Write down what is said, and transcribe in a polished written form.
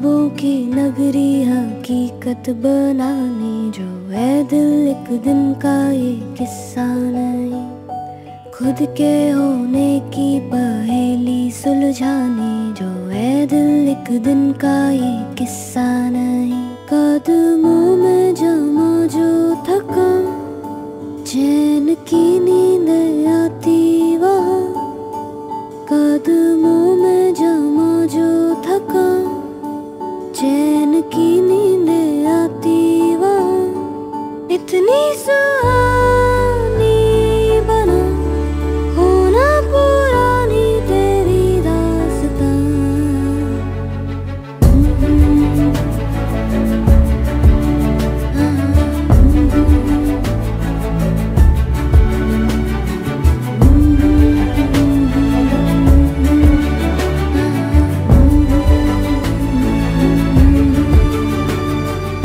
ख्वाबों की नगरी हकीकत बनाने जो है दिल एक दिन का ये किस्सा नहीं। खुद के होने की पहेली सुलझाने जो है दिल एक दिन का ये किस्सा नहीं। कदमों में जमा जो थका चैन की नींद